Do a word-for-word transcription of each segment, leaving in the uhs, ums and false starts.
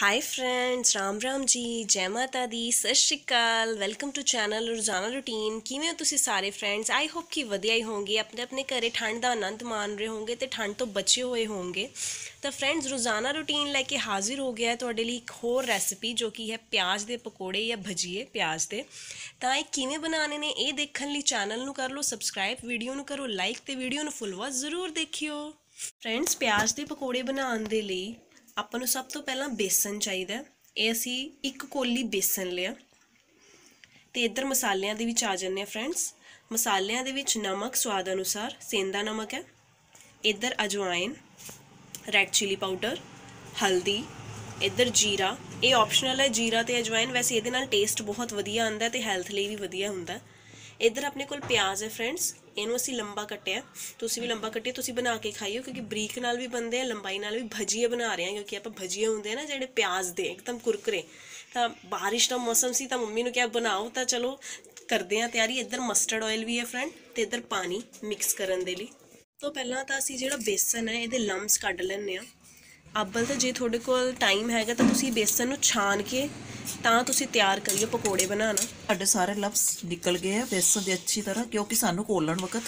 हाय friends, Ram Ram ji, जय माता दी, सत श्री अकाल। वेलकम टू चैनल रोज़ाना रूटीन। किवें हो तुसी सारे फ्रेंड्स? आई होप कि वधिया ही होंगे, अपने अपने घरे ठंड का आनंद मान रहे होंगे तो ठंड तो बचे हुए होंगे। तो फ्रेंड्स, रोज़ाना रूटीन लैके हाजिर हो गया है तुहाडे लई एक होर रैसिपी, जो कि है प्याज के पकौड़े या भजीए प्याज के। तो ये किवें बनाने ने ये देखने लई चैनल नूं कर लो सबसक्राइब, वीडियो नूं करो लाइक तो वीडियो नूं फुल वॉच जरूर देखियो। फ्रेंड्स, प्याज के पकौड़े बनाने के लिए ਆਪਾਂ ਨੂੰ ਸਭ ਤੋਂ ਪਹਿਲਾਂ बेसन ਚਾਹੀਦਾ। ਇਹ ਅਸੀਂ ਇੱਕ ਕੋਲੀ बेसन ਲਿਆ ਤੇ ਇੱਧਰ ਮਸਾਲਿਆਂ ਦੇ ਵਿੱਚ ਆ ਜੰਨੇ ਆ फ्रेंड्स। ਮਸਾਲਿਆਂ ਦੇ ਵਿੱਚ ਨਮਕ ਸਵਾਦ ਅਨੁਸਾਰ, ਸੇਂਦਾ ਨਮਕ ਹੈ, ਇੱਧਰ ਅਜਵਾਇਨ, ਰੈੱਡ चिली ਪਾਊਡਰ, हल्दी, ਇੱਧਰ जीरा। ਇਹ ਆਪਸ਼ਨਲ है जीरा ਤੇ ਅਜਵਾਇਨ, ਵੈਸੇ ਇਹਦੇ ਨਾਲ ਟੇਸਟ ਬਹੁਤ ਵਧੀਆ ਆਉਂਦਾ ਤੇ ਹੈਲਥ ਲਈ ਵੀ ਵਧੀਆ ਹੁੰਦਾ। ਇੱਧਰ ਆਪਣੇ ਕੋਲ ਪਿਆਜ਼ ਹੈ फ्रेंड्स, ਇਹਨੂੰ ਅਸੀਂ ਲੰਬਾ ਕੱਟਿਆ। ਤੁਸੀਂ ਵੀ ਲੰਬਾ ਕੱਟਿਓ, ਤੁਸੀਂ ਬਣਾ ਕੇ ਖਾਈਓ, ਕਿਉਂਕਿ ਬਰੀਕ ਨਾਲ ਵੀ ਬਣਦੇ ਆ, ਲੰਬਾਈ ਨਾਲ ਵੀ। ਭਜੀਏ ਬਣਾ ਰਹੇ ਹਾਂ ਕਿਉਂਕਿ ਆਪਾਂ ਭਜੀਏ ਹੁੰਦੇ ਆ ਨਾ ਜਿਹੜੇ ਪਿਆਜ਼ ਦੇ ਇੱਕਦਮ ਕੁਰਕਰੇ। ਤਾਂ ਬਾਰਿਸ਼ ਦਾ ਮੌਸਮ ਸੀ ਤਾਂ ਮੰਮੀ ਨੂੰ ਕਿਹਾ ਬਣਾਓ, ਤਾਂ ਚਲੋ ਕਰਦੇ ਹਾਂ ਤਿਆਰੀ। ਇੱਧਰ ਮਸਟਰਡ ਆਇਲ ਵੀ ਹੈ फ्रेंड, ਤੇ ਇੱਧਰ ਪਾਣੀ ਮਿਕਸ ਕਰਨ ਦੇ ਲਈ। ਤੋਂ ਪਹਿਲਾਂ ਤਾਂ ਅਸੀਂ ਜਿਹੜਾ ਬੇਸਨ ਹੈ ਇਹਦੇ ਲੰਮਸ ਕੱਢ ਲੈਂਦੇ ਹਾਂ। ਅੱਬਲ ਤਾਂ ਜੇ ਤੁਹਾਡੇ ਕੋਲ ਟਾਈਮ ਹੈਗਾ ਤਾਂ ਤੁਸੀਂ ਬੇਸਨ ਨੂੰ ਛਾਣ ਕੇ ਤਾਂ ਤੁਸੀਂ ਤਿਆਰ ਕਰਿਓ ਪਕੌੜੇ ਬਣਾਉਣਾ। ਸਾਡੇ ਸਾਰੇ ਲਫ਼ਜ਼ ਨਿਕਲ ਗਏ ਆ ਬੇਸਨ ਦੇ ਅੱਛੀ ਤਰ੍ਹਾਂ, ਕਿਉਂਕਿ ਸਾਨੂੰ ਘੋਲਣ ਵਕਤ।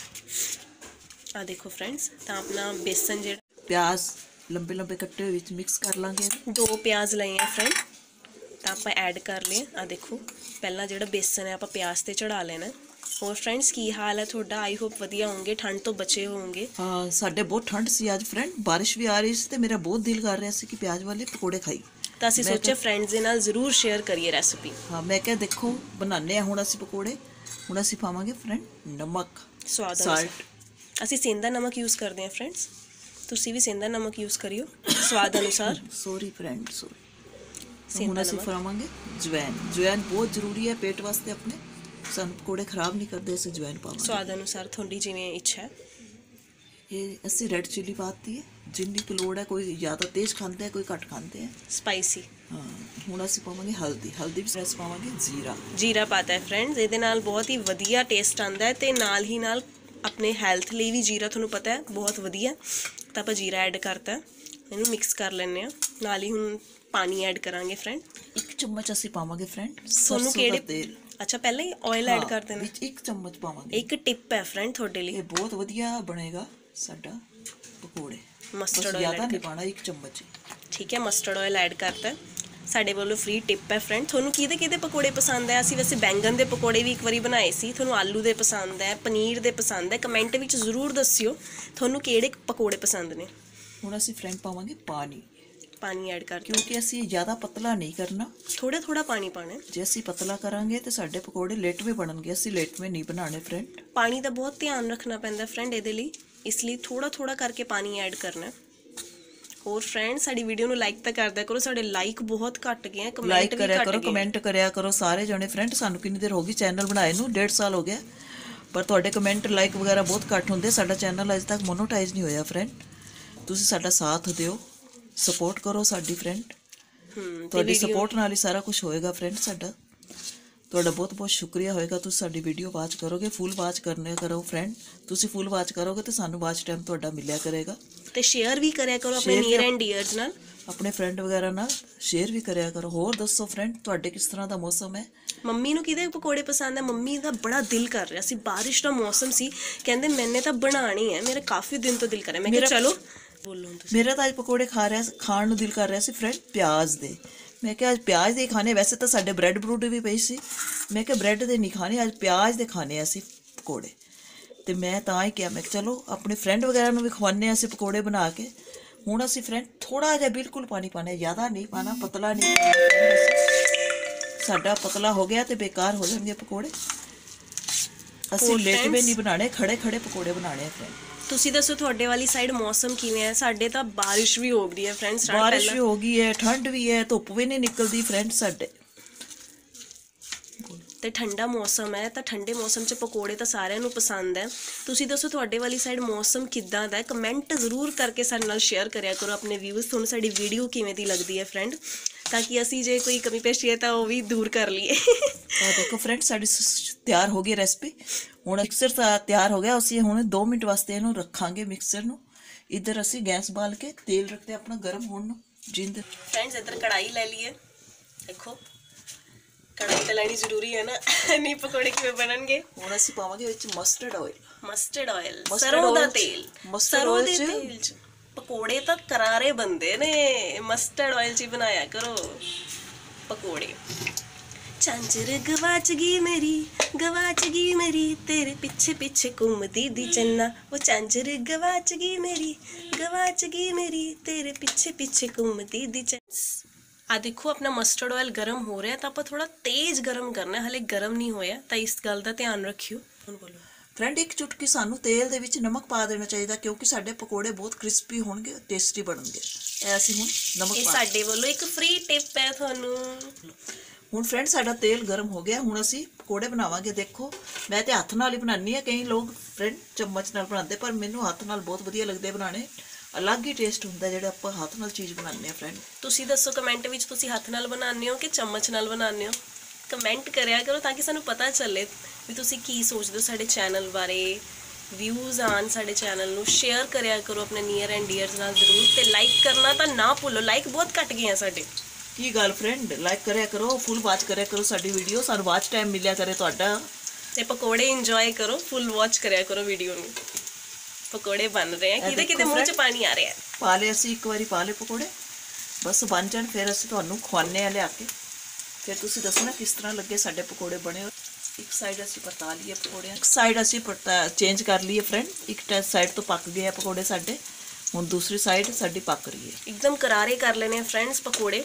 ਆ ਦੇਖੋ फ्रेंड्स, ਤਾਂ ਆਪਣਾ ਬੇਸਨ ਜਿਹੜਾ ਪਿਆਜ਼ ਲੰਬੇ ਲੰਬੇ ਕੱਟੇ ਹੋਏ ਵਿੱਚ ਮਿਕਸ ਕਰ ਲਾਂਗੇ। ਦੋ ਪਿਆਜ਼ ਲਏ ਆ फ्रेंड, ਤਾਂ ਆਪਾਂ ਐਡ ਕਰ ਲਏ। ਆ ਦੇਖੋ, ਪਹਿਲਾਂ ਜਿਹੜਾ ਬੇਸਨ ਹੈ ਆਪਾਂ ਪਿਆਜ਼ ਤੇ ਚੜਾ ਲੈਣਾ। ਹੋਰ फ्रेंड्स, ਕੀ ਹਾਲ ਹੈ ਤੁਹਾਡਾ? ਆਈ ਹੋਪ ਵਧੀਆ ਹੋਵੋਗੇ, ਠੰਡ ਤੋਂ ਬਚੇ ਹੋਵੋਗੇ। ਹਾਂ, ਸਾਡੇ ਬਹੁਤ ਠੰਡ ਸੀ ਅੱਜ फ्रेंड, ਬਾਰਿਸ਼ ਵੀ ਆ ਰਹੀ ਸੀ ਤੇ ਮੇਰਾ ਬਹੁਤ ਦਿਲ ਕਰ ਰਿਹਾ ਸੀ ਕਿ ਪਿਆਜ਼ ਵਾਲੇ ਪਕੌੜੇ ਖਾਈ। ਤਾਂ ਅਸੀਂ ਸੋਚਿਆ ਫਰੈਂਡਸ ਦੇ ਨਾਲ ਜ਼ਰੂਰ ਸ਼ੇਅਰ ਕਰੀਏ ਰੈਸਿਪੀ। ਹਾਂ, ਮੈਂ ਕਿਹਾ ਦੇਖੋ ਬਣਾਉਂਦੇ ਆ ਹੁਣ ਅਸੀਂ ਪਕੌੜੇ। ਹੁਣ ਅਸੀਂ ਪਾਵਾਂਗੇ फ्रेंड ਨਮਕ, ਸਵਾਦ ਅਨੁਸਾਰ। ਅਸੀਂ ਸੇਂਦਾ ਨਮਕ ਯੂਜ਼ ਕਰਦੇ ਹਾਂ फ्रेंड्स, ਤੁਸੀਂ ਵੀ ਸੇਂਦਾ ਨਮਕ ਯੂਜ਼ ਕਰਿਓ ਸਵਾਦ ਅਨੁਸਾਰ। Sorry friend, sorry. ਹੁਣ ਅਸੀਂ ਪਾਵਾਂਗੇ ਜਵੈਨ। ਜਵੈਨ ਬਹੁਤ ਜ਼ਰੂਰੀ ਹੈ ਪੇਟ ਵਾਸਤੇ ਆਪਣੇ, ਸਾਨੂੰ ਪਕੌੜੇ ਖਰਾਬ ਨਹੀਂ ਕਰਦੇ, ਅਸੀਂ ਜਵੈਨ ਪਾਵਾਂਗੇ ਸਵਾਦ ਅਨੁਸਾਰ, ਤੁਹਾਡੀ ਜਿਵੇਂ ਇੱਛਾ ਹੈ। ਇਹ ਅਸੀਂ ਰੈੱਡ चिली ਪਾਤੀ ਹੈ, ਜਿੰਨੀ ਕੁ ਲੋੜ ਹੈ। ਕੋਈ ਜ਼ਿਆਦਾ ਤੇਜ਼ ਖਾਂਦੇ ਆ, ਕੋਈ ਘੱਟ ਖਾਂਦੇ ਆ, ਸਪਾਈਸੀ। ਹਾਂ, ਹੁਣ ਅਸੀਂ ਪਾਵਾਂਗੇ ਹਲਦੀ। ਹਲਦੀ ਵੀ ਅਸੀਂ ਪਾਵਾਂਗੇ ਜੀਰਾ। ਜੀਰਾ ਪਾਤਾ ਹੈ फ्रेंड्स, ਇਹਦੇ ਨਾਲ ਬਹੁਤ ਹੀ ਵਧੀਆ ਟੇਸਟ ਆਉਂਦਾ ਹੈ ਤੇ ਨਾਲ ਹੀ ਨਾਲ ਆਪਣੇ ਹੈਲਥ ਲਈ ਵੀ ਜੀਰਾ ਤੁਹਾਨੂੰ ਪਤਾ ਹੈ ਬਹੁਤ ਵਧੀਆ। ਤਾਂ ਆਪਾਂ ਜੀਰਾ ਐਡ ਕਰਤਾ, ਇਹਨੂੰ ਮਿਕਸ ਕਰ ਲੈਂਦੇ ਹਾਂ। ਨਾਲ ਹੀ ਹੁਣ ਪਾਣੀ ਐਡ ਕਰਾਂਗੇ फ्रेंड। ਇੱਕ ਚਮਚ ਅਸੀਂ ਪਾਵਾਂਗੇ फ्रेंड ਤੁਹਾਨੂੰ ਕਿਹੜੇ ਤੇਲ? ਅੱਛਾ, ਪਹਿਲਾਂ ਹੀ ਆਇਲ ਐਡ ਕਰ ਦੇਣਾ। ਵਿੱਚ ਇੱਕ ਚਮਚ ਪਾਵਾਂਗੇ। ਇੱਕ ਟਿਪ ਹੈ फ्रेंड ਤੁਹਾਡੇ ਲਈ, ਇਹ ਬਹੁਤ ਵਧੀਆ ਬਣੇਗਾ ਸਾਡਾ ਪਕੌੜੇ। ਮਸਟਰਡ ਆਇਲ ਜ਼ਿਆਦਾ ਨਹੀਂ ਪਾਣਾ, ਇੱਕ ਚਮਚ। ਠੀਕ ਹੈ, ਮਸਟਰਡ ਆਇਲ ਐਡ ਕਰਤਾ। ਸਾਡੇ ਵੱਲੋਂ ਫ੍ਰੀ ਟਿਪ ਹੈ फ्रेंड। ਤੁਹਾਨੂੰ ਕਿਹਦੇ ਕਿਹਦੇ ਪਕੌੜੇ ਪਸੰਦ ਹੈ? ਅਸੀਂ ਵੈਸੇ ਬੈਂਗਨ ਦੇ ਪਕੌੜੇ ਵੀ ਇੱਕ ਵਾਰੀ ਬਣਾਏ ਸੀ। ਤੁਹਾਨੂੰ ਆਲੂ ਦੇ ਪਸੰਦ ਹੈ, ਪਨੀਰ ਦੇ ਪਸੰਦ ਹੈ? ਕਮੈਂਟ ਵਿੱਚ ਜ਼ਰੂਰ ਦੱਸਿਓ ਤੁਹਾਨੂੰ ਕਿਹੜੇ ਪਕੌੜੇ ਪਸੰਦ ਨੇ। ਹੁਣ ਅਸੀਂ फ्रेंड ਪਾਵਾਂਗੇ ਪਾਣੀ। ਪਾਣੀ ਐਡ ਕਰ, ਕਿਉਂਕਿ ਅਸੀਂ ਜ਼ਿਆਦਾ ਪਤਲਾ ਨਹੀਂ ਕਰਨਾ, ਥੋੜਾ ਥੋੜਾ ਪਾਣੀ ਪਾਣਾ। ਜੇ ਅਸੀਂ ਪਤਲਾ ਕਰਾਂਗੇ ਤੇ ਸਾਡੇ ਪਕੌੜੇ ਲੇਟਵੇਂ ਬਣਨਗੇ, ਅਸੀਂ ਲੇਟਵੇਂ ਨਹੀਂ ਬਣਾਉਣੇ फ्रेंड। ਪਾਣੀ ਦਾ ਬਹੁਤ ਧਿਆਨ ਰੱਖਣਾ ਪੈਂਦਾ फ्रेंड ਇਹਦੇ ਲਈ, ਇਸ ਲਈ ਥੋੜਾ ਥੋੜਾ ਕਰਕੇ ਪਾਣੀ ਐਡ ਕਰਨਾ। ਹੋਰ फ्रेंड, ਸਾਡੀ ਵੀਡੀਓ ਨੂੰ ਲਾਈਕ ਤਾਂ ਕਰਦਿਆ ਕਰੋ, ਸਾਡੇ ਲਾਈਕ ਬਹੁਤ ਘੱਟ ਗਏ ਆ, ਕਮੈਂਟ ਵੀ ਕਰਿਆ ਘੱਟ ਕਰੋ, ਗਏ। ਕਮੈਂਟ ਕਰਿਆ ਕਰੋ ਸਾਰੇ ਜਣੇ फ्रेंड। ਸਾਨੂੰ ਕਿੰਨੀ ਦੇਰ ਹੋ ਗਈ ਚੈਨਲ ਬਣਾਏ ਨੂੰ, ਡੇਢ ਸਾਲ ਹੋ ਗਿਆ, ਪਰ ਤੁਹਾਡੇ ਕਮੈਂਟ ਲਾਈਕ ਵਗੈਰਾ ਬਹੁਤ ਘੱਟ ਹੁੰਦੇ। ਸਾਡਾ ਚੈਨਲ ਅਜੇ ਤੱਕ ਮੋਨੋਟਾਈਜ਼ ਨਹੀਂ ਹੋਇਆ फ्रेंड। ਤੁਸੀਂ ਸਾਡਾ ਸਾਥ ਦਿਓ, ਸਪੋਰਟ ਕਰੋ ਸਾਡੀ फ्रेंड। ਤੁਹਾਡੀ ਸਪੋਰਟ ਨਾਲ ਹੀ ਸਾਰਾ ਕੁਝ ਹੋਏਗਾ फ्रेंड। ਸਾਡਾ ਤੁਹਾਡਾ ਬਹੁਤ ਬਹੁਤ ਸ਼ੁਕਰੀਆ ਹੋਏਗਾ, ਤੁਸੀਂ ਸਾਡੀ ਵੀਡੀਓ ਵਾਚ ਕਰੋਗੇ, ਫੁੱਲ ਵਾਚ ਕਰਨੇ ਕਰੋ फ्रेंड। ਤੁਸੀਂ ਫੁੱਲ ਵਾਚ ਕਰੋਗੇ ਤੇ ਸਾਨੂੰ ਵਾਚ ਟਾਈਮ ਤੁਹਾਡਾ ਮਿਲਿਆ ਕਰੇਗਾ। ਤੇ ਸ਼ੇਅਰ ਵੀ ਕਰਿਆ ਕਰੋ ਆਪਣੇ ਨੀਅਰ ਐਂਡ ਡੀਅਰਸ ਨਾਲ, ਆਪਣੇ ਫਰੈਂਡ ਵਗੈਰਾ ਨਾਲ ਸ਼ੇਅਰ ਵੀ ਕਰਿਆ ਕਰੋ। ਹੋਰ ਦੱਸੋ फ्रेंड, ਤੁਹਾਡੇ ਕਿਸ ਤਰ੍ਹਾਂ ਦਾ ਮੌਸਮ ਹੈ? ਮੰਮੀ ਨੂੰ ਕਿਹਦੇ ਪਕੌੜੇ ਪਸੰਦ ਹੈ? ਮੰਮੀ ਦਾ ਬੜਾ ਦਿਲ ਕਰ ਰਿਹਾ ਸੀ, ਬਾਰਿਸ਼ ਦਾ ਮੌਸਮ ਸੀ, ਕਹਿੰਦੇ ਮੈਨੇ ਤਾਂ ਬਣਾਣੀ ਹੈ, ਮੇਰਾ ਕਾਫੀ ਦਿਨ ਤੋਂ ਦਿਲ ਕਰ ਰਿਹਾ। ਮੈਂ ਕਿਹਾ ਚਲੋ ਬੋਲੋ ਤੁਸੀਂ। ਮੇਰਾ ਤਾਂ ਅੱਜ ਪਕੌੜੇ ਖਾ ਰਿਹਾ ਖਾਣ ਨੂੰ ਦਿਲ ਕਰ ਰਿਹਾ ਸੀ फ्रेंड, ਪਿਆਜ਼ ਦੇ। ਮੈਂ ਕਿਹਾ ਅੱਜ ਪਿਆਜ਼ ਦੇ ਖਾਣੇ। ਵੈਸੇ ਤਾਂ ਸਾਡੇ ਬ੍ਰੈਡ ਬਰੂਡ ਵੀ ਪਈ ਸੀ, ਮੈਂ ਕਿਹਾ ਬ੍ਰੈਡ ਦੇ ਨਹੀਂ ਖਾਣੇ, ਅੱਜ ਪਿਆਜ਼ ਦੇ ਖਾਣੇ ਅਸੀਂ ਪਕੌੜੇ। ਤੇ ਮੈਂ ਤਾਂ ਹੀ ਕਿਹਾ, ਮੈਂ ਕਿਹਾ ਚਲੋ ਆਪਣੇ ਫਰੈਂਡ ਵਗੈਰਾ ਨੂੰ ਵੀ ਖਵਾਉਂਦੇ ਹਾਂ ਅਸੀਂ ਪਕੌੜੇ ਬਣਾ ਕੇ। ਹੁਣ ਅਸੀਂ फ्रेंड ਥੋੜਾ ਜਿਹਾ ਬਿਲਕੁਲ ਪਾਣੀ ਪਾਣਾ, ਜ਼ਿਆਦਾ ਨਹੀਂ ਪਾਣਾ, ਪਤਲਾ ਨਹੀਂ ਪਾਣਾ। ਸਾਡਾ ਪਤਲਾ ਹੋ ਗਿਆ ਤੇ ਬੇਕਾਰ ਹੋ ਜਾਣਗੇ ਪਕੌੜੇ। ਅਸੀਂ ਲੇਟਵੇਂ ਨਹੀਂ ਬਣਾਣੇ, ਖੜੇ ਖੜੇ ਪਕੌੜੇ ਬਣਾਣੇ फ्रेंड। ਤੁਸੀਂ ਦੱਸੋ ਤੁਹਾਡੇ ਵਾਲੀ ਸਾਈਡ ਮੌਸਮ ਕਿਵੇਂ ਹੈ? ਸਾਡੇ ਤਾਂ ਬਾਰਿਸ਼ ਵੀ ਹੋ ਰਹੀ ਹੈ फ्रेंड्स, ਬਾਰਿਸ਼ ਵੀ ਹੋ ਗਈ ਹੈ, ਠੰਡ ਵੀ ਹੈ, ਧੁੱਪ ਵੀ ਨਹੀਂ ਨਿਕਲਦੀ फ्रेंड ਸਾਡੇ। ਤੇ ਠੰਡਾ ਮੌਸਮ ਹੈ, ਤਾਂ ਠੰਡੇ ਮੌਸਮ 'ਚ ਪਕੌੜੇ ਤਾਂ ਸਾਰਿਆਂ ਨੂੰ ਪਸੰਦ ਹੈ। ਤੁਸੀਂ ਦੱਸੋ ਤੁਹਾਡੇ ਵਾਲੀ ਸਾਈਡ ਮੌਸਮ ਕਿੱਦਾਂ ਦਾ? ਕਮੈਂਟ ਜ਼ਰੂਰ ਕਰਕੇ ਸਾਡੇ ਨਾਲ ਸ਼ੇਅਰ ਕਰਿਆ ਕਰੋ ਆਪਣੇ ਵਿਊਜ਼, ਤੁਹਾਨੂੰ ਸਾਡੀ ਵੀਡੀਓ ਕਿਵੇਂ ਦੀ ਲੱਗਦੀ ਹੈ फ्रेंड, ਤਾਂ ਕਿ ਅਸੀਂ ਜੇ ਕੋਈ ਕਮੀ ਪੇਸ਼ੀ ਹੈ ਤਾਂ ਉਹ ਵੀ ਦੂਰ ਕਰ ਲਈਏ। ਆ ਦੇਖੋ फ्रेंड, ਸਾਡੀ ਤਿਆਰ ਹੋ ਗਈ ਰੈਸਪੀ। ਹੁਣ ਮਿਕਸਰ ਤਿਆਰ ਹੋ ਗਿਆ, ਅਸੀਂ ਹੁਣ ਦੋ ਮਿੰਟ ਵਾਸਤੇ ਇਹਨੂੰ ਰੱਖਾਂਗੇ ਮਿਕਸਰ ਨੂੰ। ਇੱਧਰ ਅਸੀਂ ਗੈਸ ਬਾਲ ਕੇ ਤੇਲ ਰੱਖਦੇ ਆਪਣਾ ਗਰਮ ਹੋਣ ਨੂੰ। ਜਿੰਦ फ्रेंड्स इधर कढ़ाई ले लिए, देखो कढ़ाई तो लेनी जरूरी है ना नहीं पकौड़े किवें बनणगे। ਹੁਣ ਅਸੀਂ ਪਾਵਾਂਗੇ ਵਿੱਚ mustard oil. Mustard oil, Mustard ਸਰੋਂ ਦਾ oil ਚ- ਤੇਲ। mustard ਸਰੋਂ oil ਦੇ ਚ- ਤੇਲ ਚ ਪਕੌੜੇ ਤਾਂ ਕਰਾਰੇ ਬੰਦੇ ਨੇ, ਮਸਟਰਡ ਆਇਲ ਚ ਹੀ ਬਣਾਇਆ ਕਰੋ ਪਕੌੜੇ। ਝਾਂਜਰ ਗਵਾਚ ਗਈ ਮੇਰੀ, ਗਵਾਚ ਗਈ ਮੇਰੀ, ਤੇਰੇ ਪਿੱਛੇ ਪਿੱਛੇ ਘੁੰਮਦੀ ਦੀ ਚੰਨਾ। ਉਹ ਝਾਂਜਰ ਗਵਾਚ ਗਈ ਮੇਰੀ, ਗਵਾਚ ਗਈ ਮੇਰੀ, ਤੇਰੇ ਪਿੱਛੇ ਪਿੱਛੇ ਘੁੰਮਦੀ ਦੀ ਚੰਨਾ। ਆ ਦੇਖੋ ਆਪਣਾ ਮਸਟਰਡ ਆਇਲ ਗਰਮ ਹੋ ਰਿਹਾ, ਤਾਂ ਆਪਾਂ ਥੋੜਾ ਤੇਜ਼ ਗਰਮ ਕਰਨਾ ਹੈ, ਹਲੇ ਗਰਮ ਨਹੀਂ ਹੋਇਆ, ਤਾਂ ਇਸ ਗੱਲ ਦਾ ਧਿਆਨ ਰੱਖਿਓ। ਹੁਣ ਬੋਲੋ ਫਰੈਂਡ, ਇੱਕ ਚੁਟਕੀ ਸਾਨੂੰ ਤੇਲ ਦੇ ਵਿੱਚ ਨਮਕ ਪਾ ਦੇਣਾ ਚਾਹੀਦਾ, ਕਿਉਂਕਿ ਸਾਡੇ ਪਕੌੜੇ ਬਹੁਤ ਕ੍ਰਿਸਪੀ ਹੋਣਗੇ, ਟੇਸਟੀ ਬਣਨਗੇ। ਇਹ ਅਸੀਂ ਹੁਣ ਨਮਕ ਇਹ ਪਾ ਸਾਡੇ ਵੱਲੋਂ ਇੱਕ ਫ੍ਰੀ ਟਿਪ ਹੈ ਤੁਹਾਨੂੰ। ਹੁਣ ਫਰੈਂਡ ਸਾਡਾ ਤੇਲ ਗਰਮ ਹੋ ਗਿਆ, ਹੁਣ ਅਸੀਂ ਪਕੌੜੇ ਬਣਾਵਾਂਗੇ। ਦੇਖੋ ਮੈਂ ਤੇ ਹੱਥ ਨਾਲ ਹੀ ਬਣਾਉਂਦੀ ਹਾਂ, ਕਈ ਲੋਕ ਫਰੈਂਡ ਚਮਚ ਨਾਲ ਬਣਾਉਂਦੇ, ਪਰ ਮੈਨੂੰ ਹੱਥ ਨਾਲ ਬਹੁਤ ਵਧੀਆ ਲੱਗਦੇ ਬਣਾਉਣੇ। ਅਲੱਗ ਹੀ ਟੇਸਟ ਹੁੰਦਾ ਜਿਹੜਾ ਆਪਾਂ ਹੱਥ ਨਾਲ ਚੀਜ਼ ਬਣਾਉਂਦੇ ਹਾਂ। ਫਰੈਂਡ ਤੁਸੀਂ ਦੱਸੋ ਕਮੈਂਟ ਵਿੱਚ, ਤੁਸੀਂ ਹੱਥ ਨਾਲ ਬਣਾਉਂਦੇ ਹੋ ਕਿ ਚਮਚ ਨਾਲ ਬਣਾਉਂਦੇ ਹੋ? ਕਮੈਂਟ ਕਰਿਆ ਕਰੋ ਤਾਂ ਕਿ ਸਾਨੂੰ ਪਤਾ ਚੱਲੇ ਵੀ ਤੁਸੀਂ ਕੀ ਸੋਚਦੇ ਹੋ ਸਾਡੇ ਚੈਨਲ ਬਾਰੇ। ਵਿਊਜ਼ ਆਣ ਸਾਡੇ ਚੈਨਲ ਨੂੰ, ਸ਼ੇਅਰ ਕਰਿਆ ਕਰੋ ਆਪਣੇ ਨੀਅਰ ਐਂਡ ਡੀਅਰਸ ਨਾਲ ਜ਼ਰੂਰ, ਤੇ ਲਾਈਕ ਕਰਨਾ ਤਾਂ ਨਾ ਭੁੱਲੋ। ਲਾਈਕ ਬਹੁਤ ਘਟ ਗਏ ਆ ਸਾਡੇ। ਕੀ ਗੱਲ ਫਰੈਂਡ, ਲਾਈਕ ਕਰਿਆ ਕਰੋ, ਫੁੱਲ ਵਾਚ ਕਰਿਆ ਕਰੋ ਸਾਡੀ ਵੀਡੀਓ, ਸਾਨੂੰ ਵਾਚ ਟਾਈਮ ਮਿਲਿਆ ਕਰੇ ਤੁਹਾਡਾ। ਤੇ ਪਕੌੜੇ ਇੰਜੋਏ ਕਰੋ, ਫੁੱਲ ਵਾਚ ਕਰਿਆ ਕਰੋ ਵੀਡੀਓ ਨੂੰ। ਪਕੌੜੇ ਬਣ ਰਹੇ ਆ, ਕਿਤੇ ਕਿਤੇ ਮੂੰਹ 'ਚ ਪਾਣੀ ਆ ਰਿਹਾ। ਪਾ ਲਏ ਅਸੀਂ ਇੱਕ ਵਾਰੀ, ਪਾ ਲਏ ਪਕੌੜੇ, ਬਸ ਬਣ ਜਾਣ ਫਿਰ ਅਸੀਂ ਤੁਹਾਨੂੰ ਖਵਾਉਂਦੇ ਆ ਲਿਆ ਕੇ। ਫਿਰ ਤੁਸੀਂ ਦੱਸਣਾ ਕਿਸ ਤਰ੍ਹਾਂ ਲੱਗੇ ਸਾਡੇ ਪਕੌੜੇ ਬਣੇ। ਇੱਕ ਸਾਈਡ ਅਸੀਂ ਪਰਤਾ ਲਈਏ ਪਕੌੜਿਆਂ, ਇੱਕ ਸਾਈਡ ਅਸੀਂ ਪਰਤਾ ਚੇਂਜ ਕਰ ਲਈਏ ਫਰੈਂਡ। ਇੱਕ ਸਾਈਡ ਤੋਂ ਪੱਕ ਗਏ ਆ ਪਕੌੜੇ ਸਾਡੇ, ਹੁਣ ਦੂਸਰੀ ਸਾਈਡ ਸਾਡੀ ਪੱਕ ਰਹੀ ਹੈ। ਇੱਕਦਮ ਕਰਾਰੇ ਕਰ ਲੈਣੇ ਆ ਫਰੈਂड्स ਪਕੌੜੇ।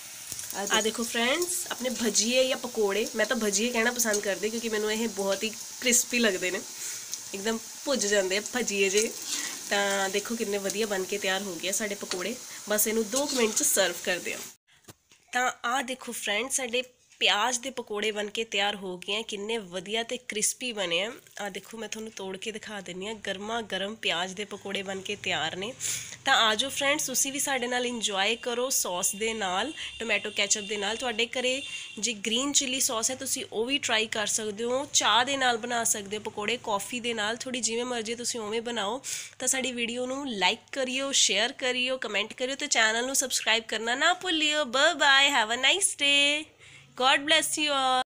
ਆ ਦੇਖੋ ਫਰੈਂड्स, ਆਪਣੇ ਭਜੀਏ ਜਾਂ ਪਕੌੜੇ, ਮੈਂ ਤਾਂ ਭਜੀਏ ਕਹਿਣਾ ਪਸੰਦ ਕਰਦੀ ਕਿਉਂਕਿ ਮੈਨੂੰ ਇਹ ਬਹੁਤ ਹੀ ਕ੍ਰਿਸਪੀ ਲੱਗਦੇ ਨੇ, ਇੱਕਦਮ ਭੁੱਜ ਜਾਂਦੇ ਆ ਭਜੀਏ ਜੇ। ਤਾਂ ਦੇਖੋ ਕਿੰਨੇ ਵਧੀਆ ਬਣ ਕੇ ਤਿਆਰ ਹੋ ਗਏ ਸਾਡੇ ਪਕੌੜੇ। ਬਸ ਇਹਨੂੰ ਦੋ ਮਿੰਟ 'ਚ ਸਰਵ ਕਰਦੇ ਆ। ਤਾਂ ਆਹ ਦੇਖੋ ਫਰੈਂड्स, ਸਾਡੇ ਪਿਆਜ਼ ਦੇ ਪਕੌੜੇ ਬਣ ਕੇ ਤਿਆਰ ਹੋ ਗਏ ਆ, ਕਿੰਨੇ ਵਧੀਆ ਤੇ ਕ੍ਰਿਸਪੀ ਬਣੇ ਆ। ਆ ਦੇਖੋ ਮੈਂ ਤੁਹਾਨੂੰ ਤੋੜ ਕੇ ਦਿਖਾ ਦਿੰਦੀ ਹਾਂ, ਗਰਮਾ ਗਰਮ ਪਿਆਜ਼ ਦੇ ਪਕੌੜੇ ਬਣ ਕੇ ਤਿਆਰ ਨੇ। ਤਾਂ ਆ ਜਾਓ ਫਰੈਂड्स, ਤੁਸੀਂ ਵੀ ਸਾਡੇ ਨਾਲ ਇੰਜੋਏ ਕਰੋ ਸੌਸ ਦੇ ਨਾਲ, ਟੋਮੈਟੋ ਕੈਚਅਪ ਦੇ ਨਾਲ। ਤੁਹਾਡੇ ਘਰੇ ਜੇ ਗ੍ਰੀਨ ਚਿੱਲੀ ਸੌਸ ਹੈ ਤੁਸੀਂ ਉਹ ਵੀ ਟਰਾਈ ਕਰ ਸਕਦੇ ਹੋ। ਚਾਹ ਦੇ ਨਾਲ ਬਣਾ ਸਕਦੇ ਹੋ ਪਕੌੜੇ, ਕੌਫੀ ਦੇ ਨਾਲ, ਥੋੜੀ ਜਿਵੇਂ ਮਰਜ਼ੀ ਤੁਸੀਂ ਉਵੇਂ ਬਣਾਓ। ਤਾਂ ਸਾਡੀ ਵੀਡੀਓ ਨੂੰ ਲਾਈਕ ਕਰਿਓ, ਸ਼ੇਅਰ ਕਰਿਓ, ਕਮੈਂਟ ਕਰਿਓ, ਤੇ ਚੈਨਲ ਨੂੰ ਸਬਸਕ੍ਰਾਈਬ ਕਰਨਾ ਨਾ ਭੁੱਲਿਓ। Bye bye, have a nice day, God bless you all.